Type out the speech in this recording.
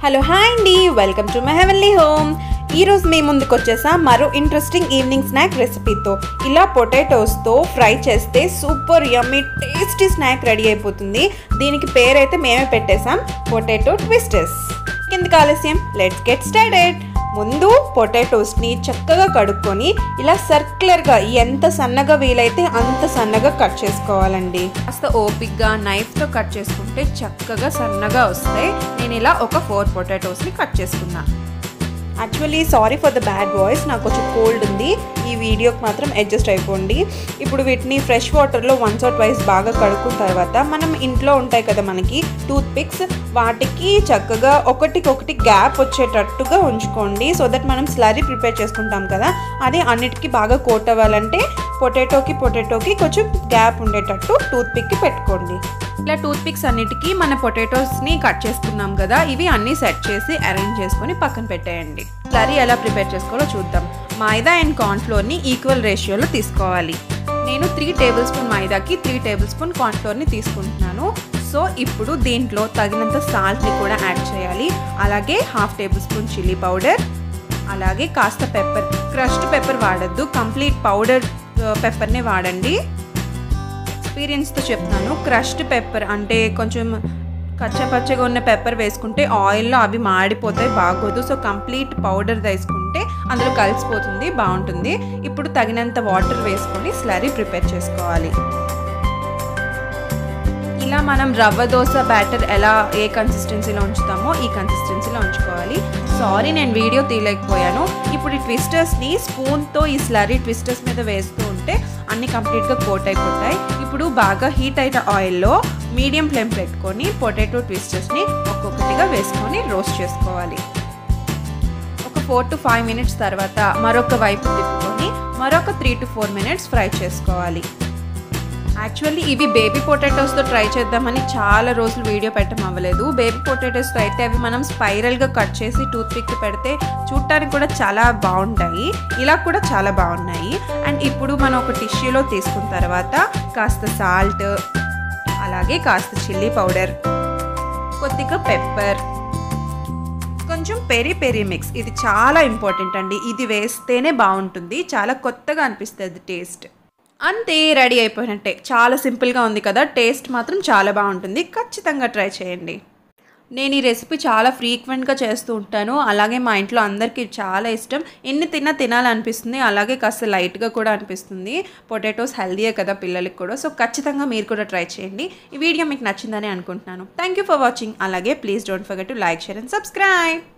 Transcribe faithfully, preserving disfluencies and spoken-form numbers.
Hello hi అండి, welcome to my heavenly home. ఈరోజు మీ ముందుకు వచ్చేసా మరో ఇంట్రెస్టింగ్ ఈవినింగ్ స్నాక్ రెసిపీతో. ఇలా పొటాటోస్తో ఫ్రై చేస్తే super yummy tasty snack ready అయిపోతుంది. దీనికి పేరైతే మేమే పెట్టేసాం, పొటాటో ట్విస్టర్స్. కిందకి ఆలస్యం, లెట్స్ గెట్ స్టార్టెడ్. ముందు పొటాటోస్ని చక్కగా కడుక్కొని ఇలా సర్క్యులర్గా ఎంత సన్నగా వీలైతే అంత సన్నగా కట్ చేసుకోవాలండి. కాస్త ఓపిక్గా నైఫ్తో కట్ చేసుకుంటే చక్కగా సన్నగా వస్తాయి. నేను ఇలా ఒక ఫోర్ పొటాటోస్ని కట్ చేసుకున్నాను. Actually sorry for the bad voice, నాకు కొంచెం కోల్డ్ ఉంది. ఈ వీడియోకి మాత్రం అడ్జస్ట్ అయిపోండి. ఇప్పుడు వీటిని ఫ్రెష్ వాటర్లో వన్స్ ఆర్ ట్వైస్ బాగా కడుక్కున్న తర్వాత మనం ఇంట్లో ఉంటాయి కదా మనకి టూత్ పిక్స్, వాటికి చక్కగా ఒకటికొకటి గ్యాప్ వచ్చేటట్టుగా ఉంచుకోండి. సో దట్ మనం స్లరీ ప్రిపేర్ చేసుకుంటాం కదా, అది అన్నిటికీ బాగా కోట్ అవ్వాలంటే పొటాటోకి పొటాటోకి కొంచెం గ్యాప్ ఉండేటట్టు టూత్ పిక్కి పెట్టుకోండి. ఇలా టూత్ పిక్స్ అన్నిటికీ మన పొటాటోస్ని కట్ చేసుకున్నాం కదా, ఇవి అన్నీ సెట్ చేసి అరేంజ్ చేసుకొని పక్కన పెట్టేయండి. స్లరీ ఎలా ప్రిపేర్ చేసుకోవాలో చూద్దాం. మైదా అండ్ కార్న్ఫ్లోర్ని ఈక్వల్ రేషియోలో తీసుకోవాలి. నేను త్రీ టేబుల్ స్పూన్ మైదాకి త్రీ టేబుల్ స్పూన్ కార్న్ఫ్లోర్ని తీసుకుంటున్నాను. సో ఇప్పుడు దీంట్లో తగినంత సాల్ట్ని కూడా యాడ్ చేయాలి. అలాగే half tablespoon chilli powder, అలాగే కాస్త పెప్పర్. క్రష్డ్ పెప్పర్ వాడద్దు, కంప్లీట్ పౌడర్ పెప్పర్నే వాడండి. ఎక్స్పీరియన్స్తో చెప్తాను, క్రష్డ్ పెప్పర్ అంటే కొంచెం కచ్చపచ్చగా ఉన్న పెప్పర్ వేసుకుంటే ఆయిల్లో అవి మాడిపోతాయి, బాగోదు. సో కంప్లీట్ పౌడర్ వేసుకుంటే అందులో కలిసిపోతుంది, బాగుంటుంది. ఇప్పుడు తగినంత వాటర్ వేసుకొని స్లరీ ప్రిపేర్ చేసుకోవాలి. ఇలా మనం రవ్వ దోశ బ్యాటర్ ఎలా ఏ కన్సిస్టెన్సీలో ఉంచుతామో ఈ కన్సిస్టెన్సీలో ఉంచుకోవాలి. సారీ నేను వీడియో తీయలేకపోయాను. ఇప్పుడు ఈ ట్విస్టర్స్ని స్పూన్తో ఈ స్లరీ ట్విస్టర్స్ మీద వేస్తూ ఉంటే అన్నీ కంప్లీట్గా కోట్ అయిపోతాయి. ఇప్పుడు బాగా హీట్ అయిన ఆయిల్లో మీడియం ఫ్లేమ్ పెట్టుకొని పొటాటో ట్విస్టర్స్ని ఒక్కొక్కటిగా వేసుకొని రోస్ట్ చేసుకోవాలి. ఒక ఫోర్ టు ఫైవ్ మినిట్స్ తర్వాత మరొక వైపు తిప్పుకొని మరొక three to four minutes fry చేసుకోవాలి. యాక్చువల్లీ ఇవి బేబీ పొటాటోస్తో ట్రై చేద్దామని చాలా రోజులు వీడియో పెట్టడం అవ్వలేదు. బేబీ పొటాటోస్తో అయితే అవి మనం స్పైరల్గా కట్ చేసి టూత్ పిక్ పెడితే చూడటానికి కూడా చాలా బాగుంటాయి. ఇలా కూడా చాలా బాగున్నాయి. అండ్ ఇప్పుడు మనం ఒక టిష్యూలో తీసుకున్న తర్వాత కాస్త సాల్ట్, అలాగే కాస్త చిల్లీ పౌడర్, కొద్దిగా పెప్పర్, కొంచెం పెరి పెరి మిక్స్, ఇది చాలా ఇంపార్టెంట్ అండి. ఇది వేస్తేనే బాగుంటుంది, చాలా కొత్తగా అనిపిస్తుంది టేస్ట్. అంతే, రెడీ అయిపోయినట్టే. చాలా సింపుల్గా ఉంది కదా, టేస్ట్ మాత్రం చాలా బాగుంటుంది. ఖచ్చితంగా ట్రై చేయండి. నేను ఈ రెసిపీ చాలా ఫ్రీక్వెంట్గా చేస్తూ ఉంటాను. అలాగే మా ఇంట్లో అందరికీ చాలా ఇష్టం. ఎన్ని తిన్నా తినాలనిపిస్తుంది, అలాగే కాస్త లైట్గా కూడా అనిపిస్తుంది. పొటాటోస్ హెల్దీయే కదా పిల్లలకి కూడా. సో ఖచ్చితంగా మీరు కూడా ట్రై చేయండి. ఈ వీడియో మీకు నచ్చిందని అనుకుంటున్నాను. Thank you for watching. అలాగే please don't forget to like, share and subscribe.